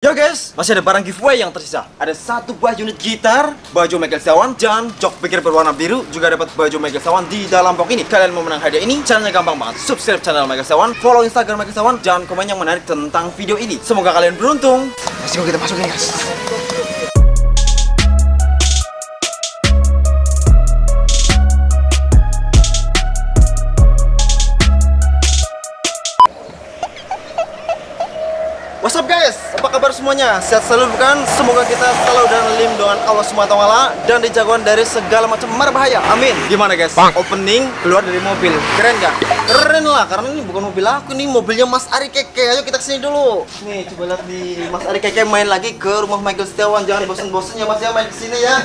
Yo guys, masih ada barang giveaway yang tersisa. Ada satu buah unit gitar, baju Michael Sawan, dan jok pikir berwarna biru. Juga dapat baju Michael Sawan di dalam box ini. Kalian mau menang hadiah ini? Caranya gampang banget. Subscribe channel Michael Sawan, follow Instagram Michael Sawan, dan komen yang menarik tentang video ini. Semoga kalian beruntung. Let's go, kita masukin guys. What's up guys? Apa kabar semuanya? Sehat selalu bukan? Semoga kita selalu dalam lindungan Allah SWT dan dijauhkan dari segala macam mara bahaya. Amin. Gimana guys? Opening keluar dari mobil. Keren gak? Keren lah, karena ini bukan mobil aku nih, mobilnya Mas Ari Keke. Ayo kita kesini dulu. Nih, coba lihat nih, Mas Ari Keke main lagi ke rumah Michael Setiawan. Jangan bosen-bosen ya Mas ya main kesini ya.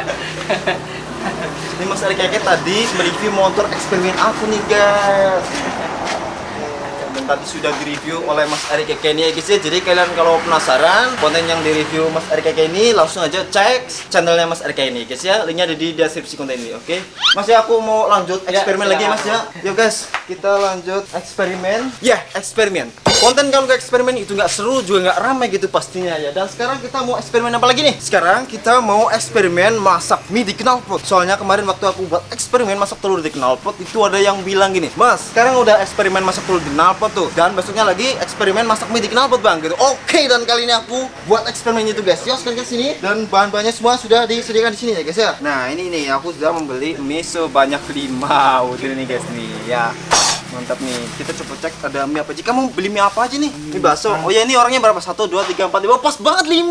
Ini Mas Ari Keke tadi mereview motor eksperimen aku nih guys. Tadi sudah direview oleh Mas Ari Keke ini ya guys ya. Jadi kalian kalau penasaran konten yang direview Mas Ari Keke ini, langsung aja cek channelnya Mas Ari Keke ini guys ya. Linknya ada di deskripsi konten ini, oke? Mas ya, aku mau lanjut eksperimen lagi Mas ya. Yuk guys, kita lanjut eksperimen. Ya, eksperimen. Konten kalau nggak eksperimen itu nggak seru, juga nggak ramai gitu pastinya ya. Dan sekarang kita mau eksperimen apa lagi nih? Sekarang kita mau eksperimen masak mie di knalpot. Soalnya kemarin waktu aku buat eksperimen masak telur di knalpot, itu ada yang bilang gini, Mas, sekarang udah eksperimen masak telur di knalpot tuh, dan besoknya lagi eksperimen masak mie di knalpot bang gitu. Oke, dan kali ini aku buat eksperimen itu guys. Yuk sekarang ke sini, dan bahan-bahannya semua sudah disediakan di sini ya guys ya. Nah ini nih, aku sudah membeli mie sebanyak 5 udah nih guys nih ya. Mantap nih, kita coba cek ada mie apa aja. Kamu beli mie apa aja nih? Mie bakso. Oh ya, ini orangnya berapa? 1, 2, 3, 4, 5. Pas banget 5.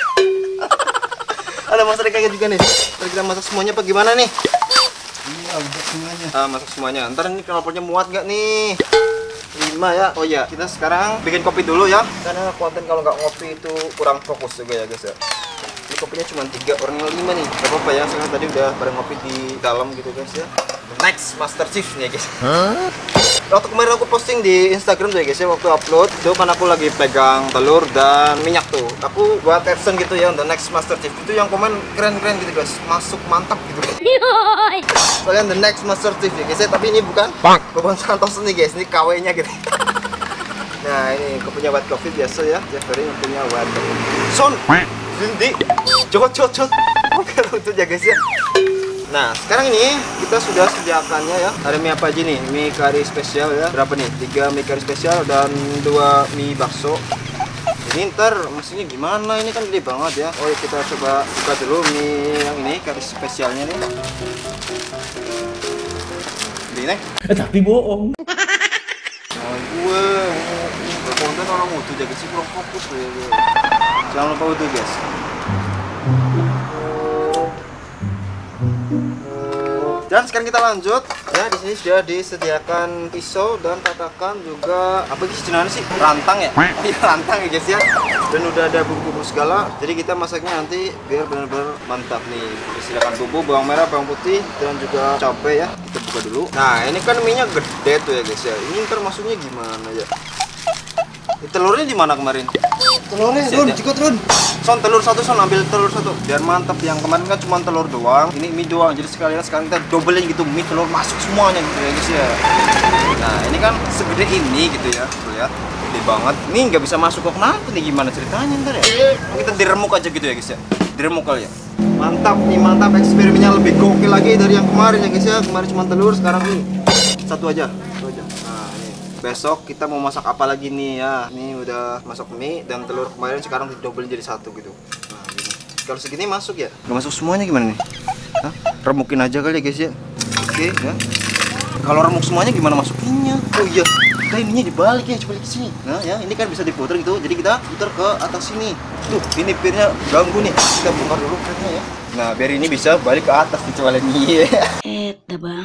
Ada masak kayak juga nih. Ntar kita masak semuanya apa gimana nih? Iya, masak semuanya. Masak semuanya. Ntar ini knalpotnya muat gak nih? 5 ya. Oh ya, kita sekarang bikin kopi dulu ya. Karena konten kalau nggak ngopi itu kurang fokus juga ya guys ya. Ini kopinya cuma 3, orangnya 5 nih. Gak apa-apa ya, sekarang tadi udah bareng ngopi di dalam gitu guys ya. Next Master Chief nih ya guys. Waktu kemarin aku posting di Instagram tuh ya guys ya, waktu upload itu kan aku lagi pegang telur dan minyak tuh. Aku buat caption gitu ya untuk Next Master Chief. Itu yang komen keren-keren gitu guys. Masuk mantap gitu. Kalian the Next Master Chief ya guys ya, tapi ini bukan Bobon Santos nih guys, ini KW-nya gitu. Nah, ini kopinya white coffee biasa ya. Jeffrey punya white coffee. Son, Zindi, cocot. Oke, itu ya guys ya. Nah, sekarang ini kita sudah sediakannya ya. Ada mie apa aja nih? Mie kari spesial ya. Berapa nih? 3 mie kari spesial dan 2 mie bakso. Ini ntar maksudnya gimana? Ini kan gede banget ya. Oh, kita coba buka dulu mie yang ini kari spesialnya nih. Ini. Tapi bohong. Oh, gue konten orang utuh jaga sih, kurang fokus ya. Jangan lupa utuh guys. Dan sekarang kita lanjut ya. Di sini sudah disediakan pisau dan tatakan juga apa sih rantang ya. Iya, rantang ya guys ya. Dan udah ada bumbu-bumbu segala. Jadi kita masaknya nanti biar benar-benar mantap nih. Disediakan bumbu bawang merah, bawang putih dan juga cabai ya. Kita buka dulu. Nah ini kan minyak gede tuh ya guys ya. Ini ntar masuknya gimana ya? Telurnya di mana kemarin? Telurnya Run, juga Run. Son, telur satu, Son, ambil telur satu biar mantap. Yang kemarin kan cuma telur doang, ini mie doang. Jadi sekalian sekarang kita dobelin gitu, mie telur masuk semuanya gitu ya guys ya. Nah ini kan segede ini gitu ya, tuh lihat, gede banget. Ini nggak bisa masuk kok, kenapa nih, gimana ceritanya ntar ya? Kita diremuk aja gitu ya guys ya, diremuk kali ya. Mantap nih, mantap, eksperimennya lebih gokil lagi dari yang kemarin ya guys ya. Kemarin cuma telur, sekarang nih satu aja. Nah ini besok kita mau masak apa lagi nih ya. Ini udah masak mie dan telur kemarin, sekarang didobelin jadi satu gitu. Nah gini, kalau segini masuk ya? Gak masuk semuanya gimana nih? Hah? Remukin aja kali ya guys ya. Oke ya. Kalau remuk semuanya gimana masukinnya? Oh iya, kita ininya dibalik ya, coba ke sini. Nah ya, ini kan bisa diputar gitu. Jadi kita putar ke atas sini. Tuh, ini pirnya ganggu nih. Kita bongkar dulu pirnya ya. Nah, biar ini bisa balik ke atas dicoba nih. Bang.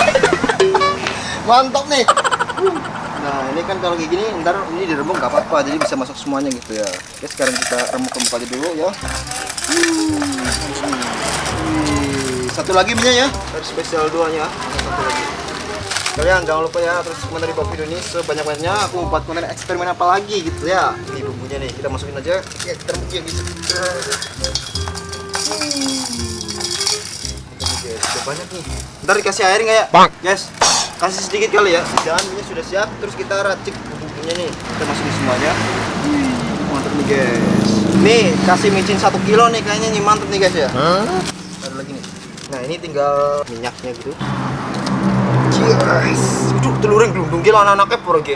Mantap nih. Nah ini kan kalau kayak gini ntar ini diremuk nggak apa-apa, jadi bisa masuk semuanya gitu ya. Oke, sekarang kita remuk aja dulu ya. Satu lagi minyak ya, dari spesial 2 nya. Satu lagi. Kalian jangan lupa ya terus komentar di bawah video ini sebanyak-banyaknya. Aku buat konten eksperimen apa lagi gitu ya. Ini bumbunya nih, kita masukin aja. Ya kita remuk ya bisa. Udah banyak nih. Ntar dikasih air nggak ya? Yes. Kasih sedikit kali ya. Jangan, minyak sudah siap. Terus kita racik bumbunya nih. Kita masukin semuanya. Mantap nih guys. Nih kasih micin 1 kilo nih kayaknya nih, mantep nih guys ya. Ada lagi nih. Nah ini tinggal minyaknya gitu. Yes. Aduh telurnya gelundung gila anak-anaknya pergi.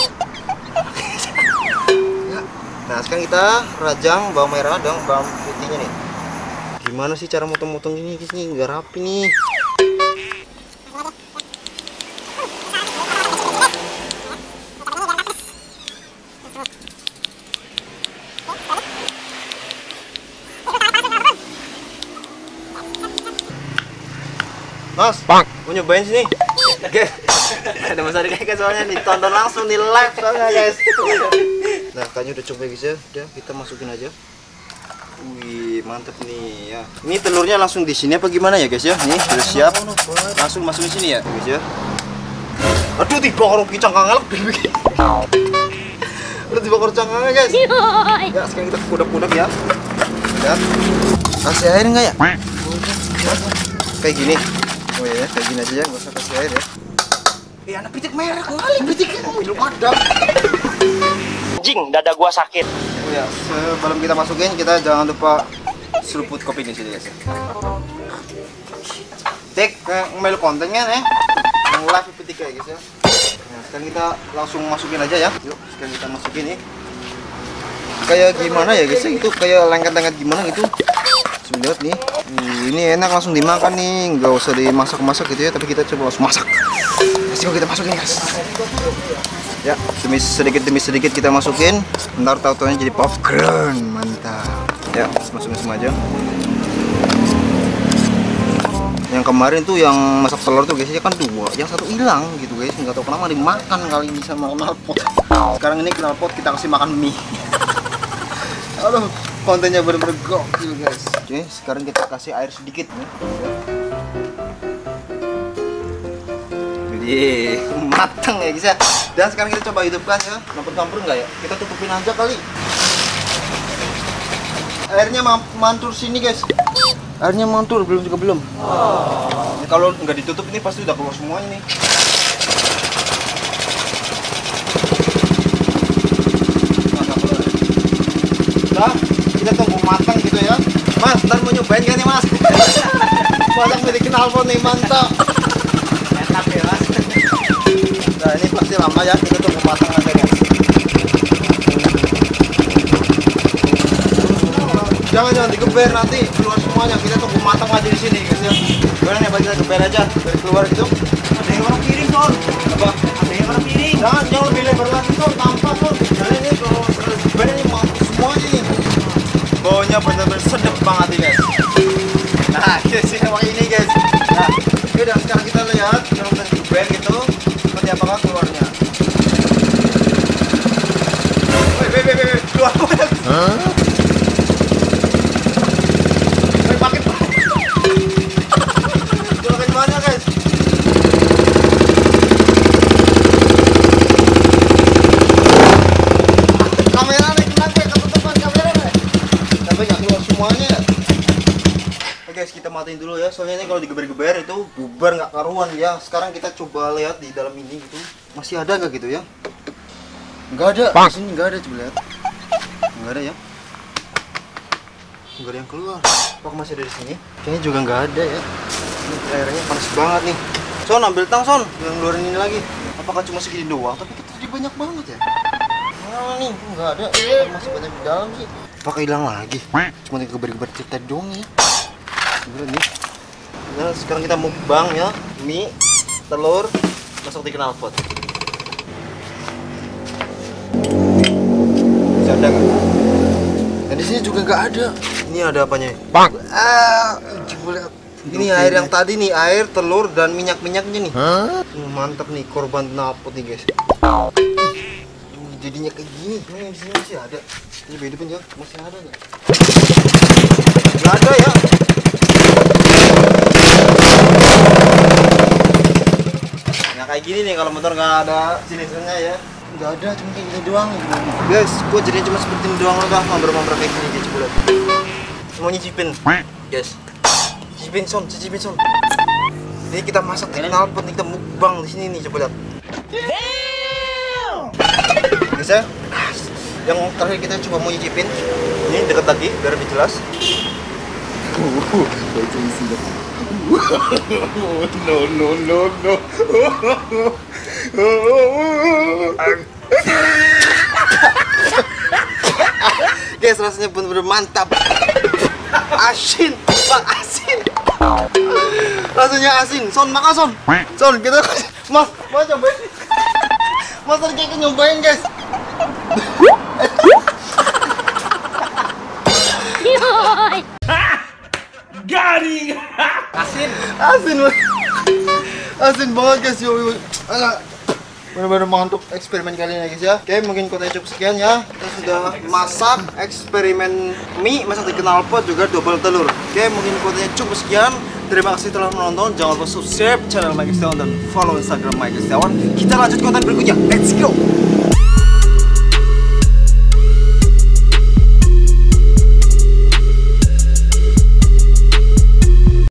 Nah sekarang kita rajang bawang merah dan bawang putihnya nih. Gimana sih cara motong-motong ini guys, nih nggak rapi nih. Mas, mau nyobain sini? Oke. Ada Mas Adi kayak soalnya nih, tonton langsung di live soalnya guys. Nah, kayaknya udah coba guys ya. Udah kita masukin aja. Wih, mantep nih ya. Ini telurnya langsung di sini apa gimana ya guys ya? Nih, sudah siap. Langsung masukin sini ya, guys ya. Aduh, dibakar pincang kangelak begini. Udah dibakar cangkangnya guys. Ya, sekarang kita kudak-kudak ya. Lihat. Kasih air enggak ya? Kayak gini. Oh ya, kayak gini aja ya, nggak usah kasih air ya. Anak pitik merah kali, pitiknya belum ada. Jing, dada gua sakit. Oh ya, sebelum kita masukin, kita jangan lupa seruput kopi di sini guys. Cek ngomel kontennya nih, yang live pitik kayak guys ya. Nah, sekarang kita langsung masukin aja ya. Yuk, sekarang kita masukin nih. Kayak gimana ya guys? Itu kayak lengket-lengket gimana gitu. Lihat nih, ini enak langsung dimakan nih, nggak usah dimasak-masak gitu ya, tapi kita coba langsung masak. Let's kita masukin guys. Ya, demi sedikit kita masukin, ntar tahu-taunya jadi popcorn, mantap. Ya, masukin semua aja. Yang kemarin tuh yang masak telur tuh guys, ya kan 2, yang 1 hilang gitu guys, nggak tahu kenapa dimakan kali ini sama knalpot. Sekarang ini knalpot kita kasih makan mie. Aduh, kontennya bener-bener gokil guys. Oke, sekarang kita kasih air sedikit ya. Jadi matang ya guys ya. Dan sekarang kita coba hidupkan ya. Campur-campur enggak ya? Kita tutupin aja kali. Airnya mantul sini guys. Airnya mantul, belum. Ya, kalau nggak ditutup ini pasti udah keluar semuanya nih. Nah, kita tunggu matang gitu ya. Mas, ntar mau nyobain kan nih mas? Masak milik knalpot nih, mantap. Enak ya mas. Nah ini pasti lama ya, kita tunggu matang aja guys. Jangan digeber, nanti keluar semuanya. Kita tunggu matang aja di sini guys ya. Gimana ya, kita geber aja dari keluar gitu. Ada yang orang piring Son. Apa? Ada yang orang piring. Jangan lebih lebar lagi Son, tampak Son. Jadi ini kalau geber ini mampu semuanya nih. Baunya bener-bener sedap banget nih guys. Nah guys, emang ini guys. Nah, udah sekarang kita lihat kalau kita geber gitu seperti apakah keluarnya. Wih, keluar banget. Makin keluar gimana guys? Kamera nih, kenapa ketutupan kamera nih? Sampai nggak keluar semuanya. Oke guys, kita matiin dulu ya. Soalnya ini kalau digeber-geber itu bubar nggak karuan ya. Sekarang kita coba lihat di dalam ini gitu. Masih ada nggak gitu ya? Nggak ada. Di sini nggak ada, coba lihat. Nggak ada ya. Nggak ada yang keluar. Apakah masih ada di sini? Kayaknya juga nggak ada ya. Ini airnya panas banget nih. Son, ambil tang Son, yang keluarin ini lagi. Apakah cuma segini doang? Tapi kita tadi banyak banget ya. Nah nih, nggak ada. Masih banyak di dalam sih. Apakah hilang lagi? Cuma digeber-geber cerita dong nih. Bener nih. Nah, sekarang kita mukbang ya. Mie, telur, masuk di knalpot. Bisa ada nggak? Dan di sini juga nggak ada. Ini ada apanya? Coba lihat. Ini air yang tadi nih, air, telur, dan minyak-minyaknya nih. Mantap nih, korban knalpot nih guys. Jadinya kayak gini. Ini di sini masih ada. Ini beda pun ya, masih ada nggak? Nggak ada ya. Nah kayak gini nih kalau motor nggak ada silisernya ya. Nggak ada, cuma kayak gini doang. Guys, gua jadinya cuma seperti ini doang udah mampir-mampir kayak gini guys, coba lihat. Semua nyicipin. Guys. Cicipin Son. Ini kita masak di knalpot nih, kita mukbang di sini nih, coba lihat. Guys ya. Yang terakhir kita coba mau nyicipin. Ini deket lagi biar lebih jelas. No. Guys, rasanya bener-bener mantap. Asin, Bang, asin. Rasanya asin. Son, makan Son. Son, kita Mas cobain. Mas kayak nyobain, guys. Garing. Asin banget, guys. Yo. Alah. Benar-benar mantap eksperimen kali ini, guys ya. Oke, mungkin kota cukup sekian ya. Kita sudah masak eksperimen mie masak di knalpot juga double telur. Oke, mungkin kotanya cukup sekian. Terima kasih telah menonton. Jangan lupa subscribe channel Mike Setiawan dan follow Instagram Mike Setiawan. Kita lanjut konten berikutnya. Let's go.